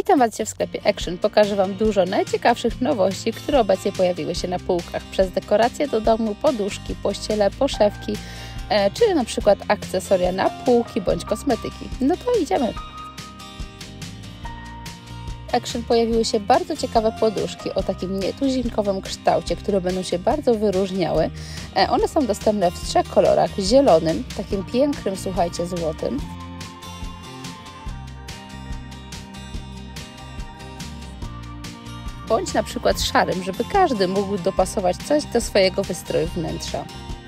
Witam Was dzisiaj w sklepie Action. Pokażę Wam dużo najciekawszych nowości, które obecnie pojawiły się na półkach. Przez dekoracje do domu, poduszki, pościele, poszewki, czy na przykład akcesoria na półki bądź kosmetyki. No to idziemy. W Action pojawiły się bardzo ciekawe poduszki o takim nietuzinkowym kształcie, które będą się bardzo wyróżniały. One są dostępne w 3 kolorach: zielonym, takim pięknym, słuchajcie, złotym, bądź na przykład szarym, żeby każdy mógł dopasować coś do swojego wystroju wnętrza.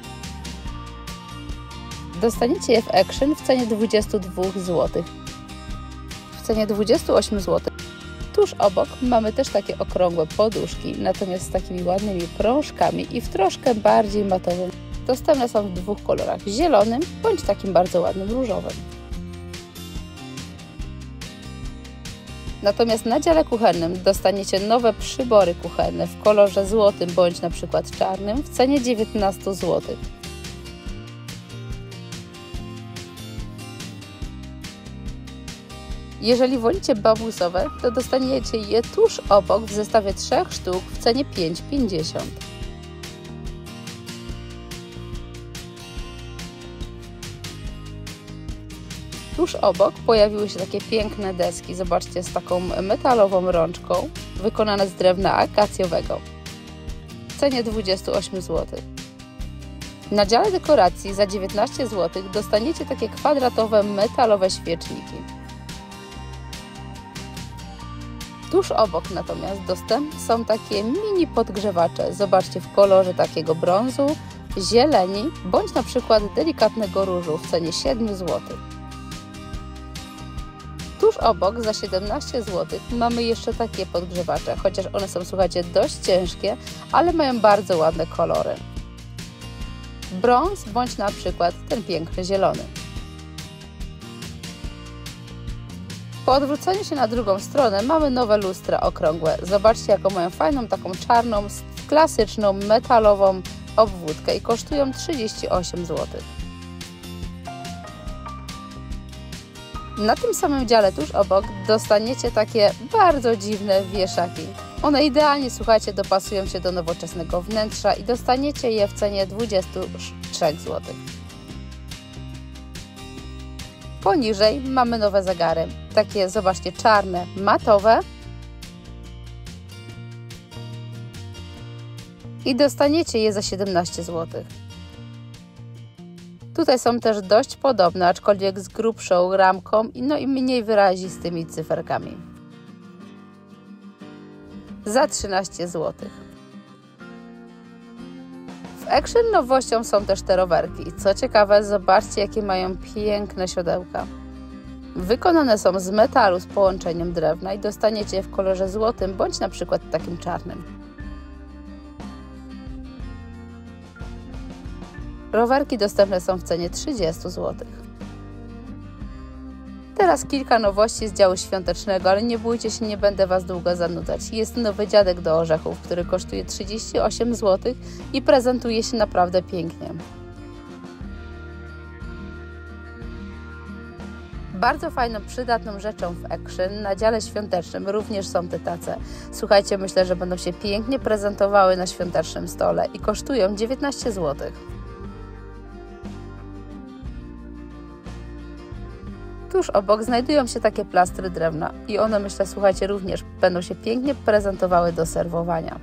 Dostaniecie je w Action w cenie 22 zł. W cenie 28 zł. Tuż obok mamy też takie okrągłe poduszki, natomiast z takimi ładnymi prążkami i w troszkę bardziej matowym. Dostępne są w 2 kolorach: zielonym bądź takim bardzo ładnym różowym. Natomiast na dziale kuchennym dostaniecie nowe przybory kuchenne w kolorze złotym bądź na przykład czarnym w cenie 19 zł. Jeżeli wolicie bambusowe, to dostaniecie je tuż obok w zestawie 3 sztuk w cenie 5,50. Tuż obok pojawiły się takie piękne deski, zobaczcie, z taką metalową rączką, wykonane z drewna akacjowego w cenie 28 zł. Na dziale dekoracji za 19 zł dostaniecie takie kwadratowe metalowe świeczniki. Tuż obok natomiast dostępne są takie mini podgrzewacze, zobaczcie, w kolorze takiego brązu, zieleni bądź na przykład delikatnego różu w cenie 7 zł. Tuż obok za 17 zł mamy jeszcze takie podgrzewacze, chociaż one są, słuchajcie, dość ciężkie, ale mają bardzo ładne kolory. Brąz bądź na przykład ten piękny zielony. Po odwróceniu się na drugą stronę mamy nowe lustra okrągłe. Zobaczcie, jaką mają fajną, taką czarną, klasyczną, metalową obwódkę i kosztują 38 zł. Na tym samym dziale tuż obok dostaniecie takie bardzo dziwne wieszaki. One idealnie, słuchajcie, dopasują się do nowoczesnego wnętrza i dostaniecie je w cenie 23 zł. Poniżej mamy nowe zegary, takie, zobaczcie, czarne, matowe, i dostaniecie je za 17 zł. Tutaj są też dość podobne, aczkolwiek z grubszą ramką i mniej wyrazistymi cyferkami. Za 13 zł. W Action nowością są też te rowerki. Co ciekawe, zobaczcie, jakie mają piękne siodełka. Wykonane są z metalu z połączeniem drewna i dostaniecie je w kolorze złotym bądź na przykład takim czarnym. Rowerki dostępne są w cenie 30 zł. Teraz kilka nowości z działu świątecznego, ale nie bójcie się, nie będę Was długo zanudzać. Jest nowy dziadek do orzechów, który kosztuje 38 zł i prezentuje się naprawdę pięknie. Bardzo fajną, przydatną rzeczą w Action na dziale świątecznym również są te tace. Słuchajcie, myślę, że będą się pięknie prezentowały na świątecznym stole i kosztują 19 zł. Tuż obok znajdują się takie plastry drewna i one, myślę, słuchajcie, również będą się pięknie prezentowały do serwowania.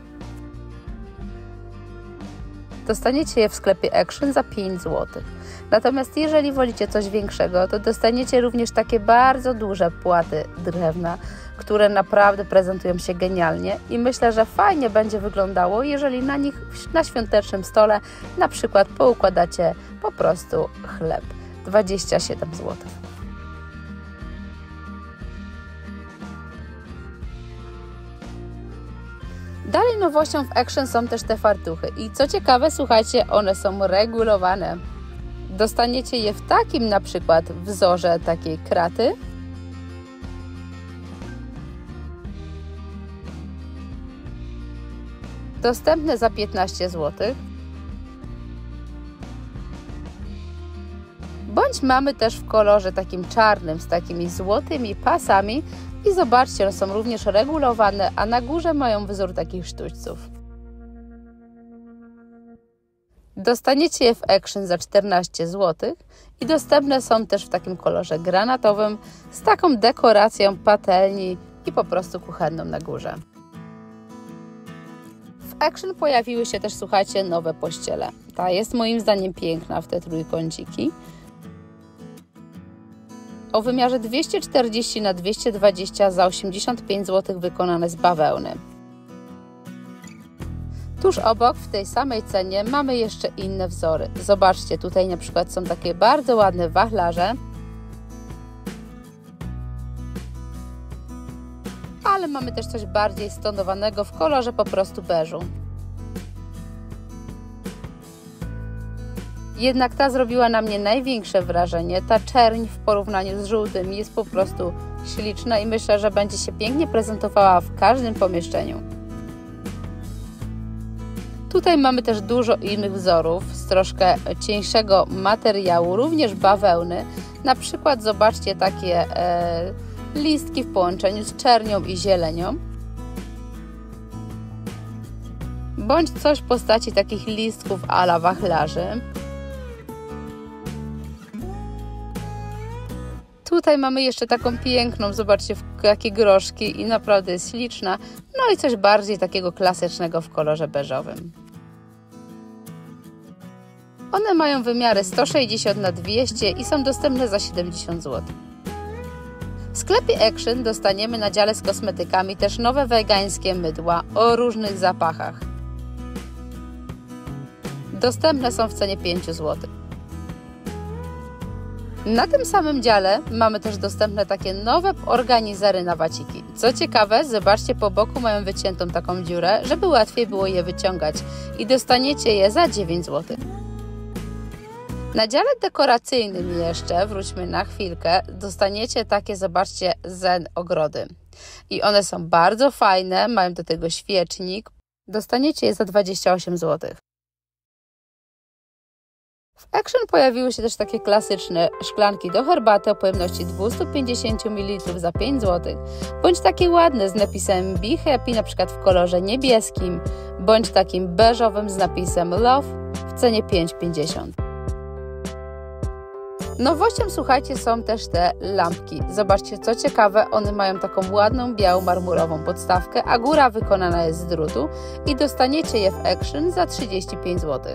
Dostaniecie je w sklepie Action za 5 zł. Natomiast jeżeli wolicie coś większego, to dostaniecie również takie bardzo duże płaty drewna, które naprawdę prezentują się genialnie i myślę, że fajnie będzie wyglądało, jeżeli na nich na świątecznym stole na przykład poukładacie po prostu chleb. 27 zł. Dalej nowością w Action są też te fartuchy i co ciekawe, słuchajcie, one są regulowane. Dostaniecie je w takim na przykład wzorze takiej kraty. Dostępne za 15 zł. Bądź mamy też w kolorze takim czarnym z takimi złotymi pasami I zobaczcie, one są również regulowane, a na górze mają wzór takich sztućców. Dostaniecie je w Action za 14 zł i dostępne są też w takim kolorze granatowym z taką dekoracją patelni i po prostu kuchenną na górze. W Action pojawiły się też, słuchajcie, nowe pościele. Ta jest moim zdaniem piękna w te trójkąciki. O wymiarze 240 na 220 za 85 zł wykonane z bawełny. Tuż obok, w tej samej cenie, mamy jeszcze inne wzory. Zobaczcie, tutaj na przykład są takie bardzo ładne wachlarze. Ale mamy też coś bardziej stonowanego w kolorze po prostu beżu. Jednak ta zrobiła na mnie największe wrażenie. Ta czerń w porównaniu z żółtym jest po prostu śliczna i myślę, że będzie się pięknie prezentowała w każdym pomieszczeniu. Tutaj mamy też dużo innych wzorów z troszkę cieńszego materiału, również bawełny. Na przykład zobaczcie takie listki w połączeniu z czernią i zielenią. Bądź coś w postaci takich listków a la wachlarzy. Tutaj mamy jeszcze taką piękną, zobaczcie, jakie groszki i naprawdę jest śliczna. No i coś bardziej takiego klasycznego w kolorze beżowym. One mają wymiary 160 na 200 i są dostępne za 70 zł. W sklepie Action dostaniemy na dziale z kosmetykami też nowe wegańskie mydła o różnych zapachach. Dostępne są w cenie 5 zł. Na tym samym dziale mamy też dostępne takie nowe organizery na waciki. Co ciekawe, zobaczcie, po boku mają wyciętą taką dziurę, żeby łatwiej było je wyciągać i dostaniecie je za 9 zł. Na dziale dekoracyjnym jeszcze, wróćmy na chwilkę, dostaniecie takie, zobaczcie, zen ogrody. I one są bardzo fajne, mają do tego świecznik. Dostaniecie je za 28 zł. W Action pojawiły się też takie klasyczne szklanki do herbaty o pojemności 250 ml za 5 zł, bądź takie ładne z napisem Be Happy, na przykład w kolorze niebieskim, bądź takim beżowym z napisem Love w cenie 5,50. Nowością, słuchajcie, są też te lampki. Zobaczcie, co ciekawe, one mają taką ładną, białą, marmurową podstawkę, a góra wykonana jest z drutu i dostaniecie je w Action za 35 zł.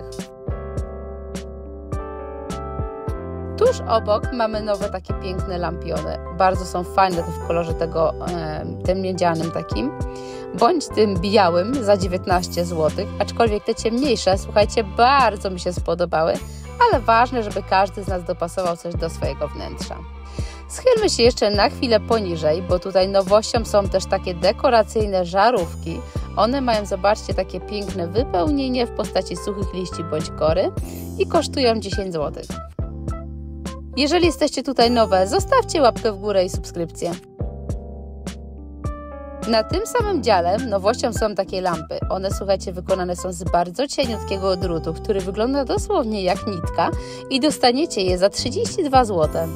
Tuż obok mamy nowe takie piękne lampiony. Bardzo są fajne te w kolorze tym miedzianym takim, bądź tym białym za 19 zł, aczkolwiek te ciemniejsze, słuchajcie, bardzo mi się spodobały, ale ważne, żeby każdy z nas dopasował coś do swojego wnętrza. Schylmy się jeszcze na chwilę poniżej, bo tutaj nowością są też takie dekoracyjne żarówki. One mają, zobaczcie, takie piękne wypełnienie w postaci suchych liści bądź kory i kosztują 10 zł. Jeżeli jesteście tutaj nowe, zostawcie łapkę w górę i subskrypcję. Na tym samym dziale nowością są takie lampy. One, słuchajcie, wykonane są z bardzo cieniutkiego drutu, który wygląda dosłownie jak nitka i dostaniecie je za 32 zł.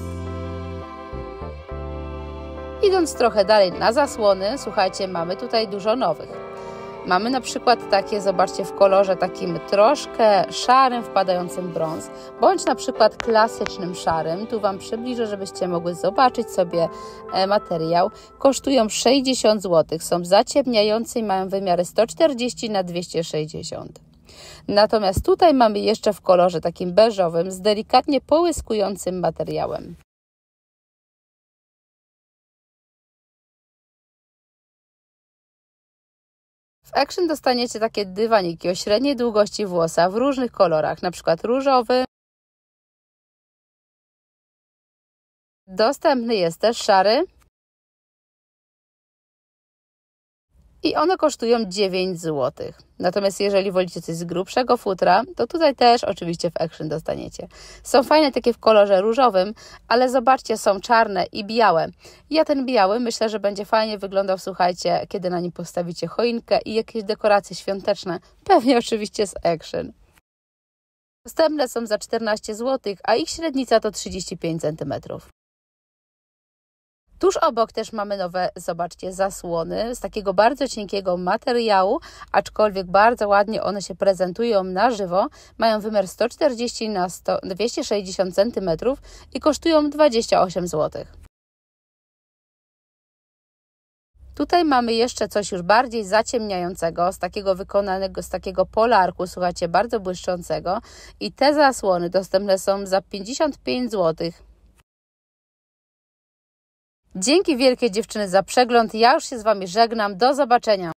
Idąc trochę dalej na zasłony, słuchajcie, mamy tutaj dużo nowych. Mamy na przykład takie, zobaczcie, w kolorze takim troszkę szarym, wpadającym brąz, bądź na przykład klasycznym szarym. Tu Wam przybliżę, żebyście mogły zobaczyć sobie materiał. Kosztują 60 zł, są zaciemniające i mają wymiary 140 na 260. Natomiast tutaj mamy jeszcze w kolorze takim beżowym z delikatnie połyskującym materiałem. W Action dostaniecie takie dywaniki o średniej długości włosa w różnych kolorach, na przykład różowy. Dostępny jest też szary. I one kosztują 9 zł. Natomiast jeżeli wolicie coś z grubszego futra, to tutaj też oczywiście w Action dostaniecie. Są fajne takie w kolorze różowym, ale zobaczcie, są czarne i białe. Ja ten biały myślę, że będzie fajnie wyglądał, słuchajcie, kiedy na nim postawicie choinkę i jakieś dekoracje świąteczne, pewnie oczywiście z Action. Dostępne są za 14 zł, a ich średnica to 35 cm. Tuż obok też mamy nowe, zobaczcie, zasłony z takiego bardzo cienkiego materiału, aczkolwiek bardzo ładnie one się prezentują na żywo. Mają wymiar 140 na 260 cm i kosztują 28 zł. Tutaj mamy jeszcze coś już bardziej zaciemniającego, wykonanego z takiego polarku, słuchajcie, bardzo błyszczącego. I te zasłony dostępne są za 55 zł. Dzięki wielkie dziewczyny za przegląd. Ja już się z Wami żegnam. Do zobaczenia.